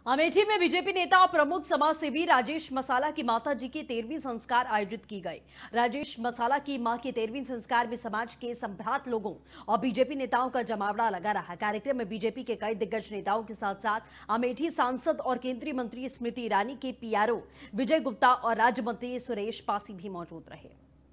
अमेठी में बीजेपी नेता और प्रमुख समाजसेवी राजेश मसाला की माता जी की 13वीं संस्कार आयोजित की गई। राजेश मसाला की मां के 13वीं संस्कार में समाज के संभ्रांत लोगों और बीजेपी नेताओं का जमावड़ा लगा रहा। कार्यक्रम में बीजेपी के कई दिग्गज नेताओं के साथ साथ अमेठी सांसद और केंद्रीय मंत्री स्मृति ईरानी के पीआरओ विजय गुप्ता और राज्य मंत्री सुरेश पासी भी मौजूद रहे।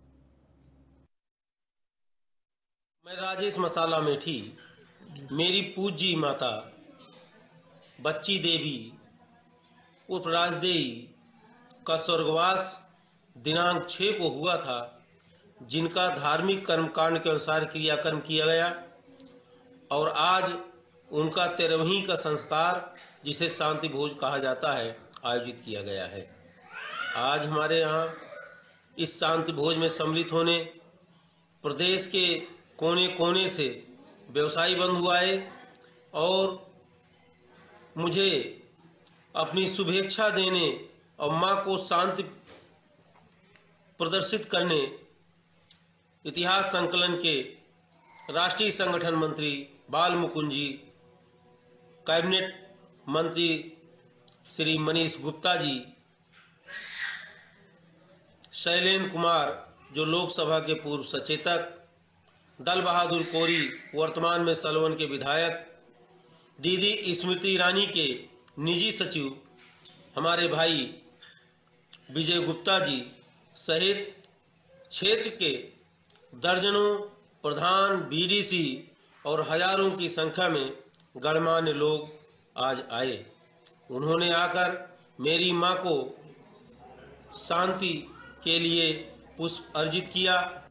मैं राजेश मसाला अमेठी मेरी पूज्य माता बच्ची देवी उर्फ राजदेवी का स्वर्गवास दिनांक 6 को हुआ था, जिनका धार्मिक कर्मकांड के अनुसार क्रियाकर्म किया गया और आज उनका 13वीं का संस्कार, जिसे शांति भोज कहा जाता है, आयोजित किया गया है। आज हमारे यहाँ इस शांति भोज में सम्मिलित होने प्रदेश के कोने कोने से व्यवसायी बंधु आए और मुझे अपनी शुभेच्छा देने और माँ को शांति प्रदर्शित करने इतिहास संकलन के राष्ट्रीय संगठन मंत्री बाल मुकुंद जी, कैबिनेट मंत्री श्री मनीष गुप्ता जी, शैलेंद्र कुमार जो लोकसभा के पूर्व सचेतक, दल बहादुर कोरी वर्तमान में सलवन के विधायक, दीदी स्मृति ईरानी के निजी सचिव हमारे भाई विजय गुप्ता जी सहित क्षेत्र के दर्जनों प्रधान, बीडीसी और हजारों की संख्या में गणमान्य लोग आज आए। उन्होंने आकर मेरी मां को शांति के लिए पुष्प अर्जित किया।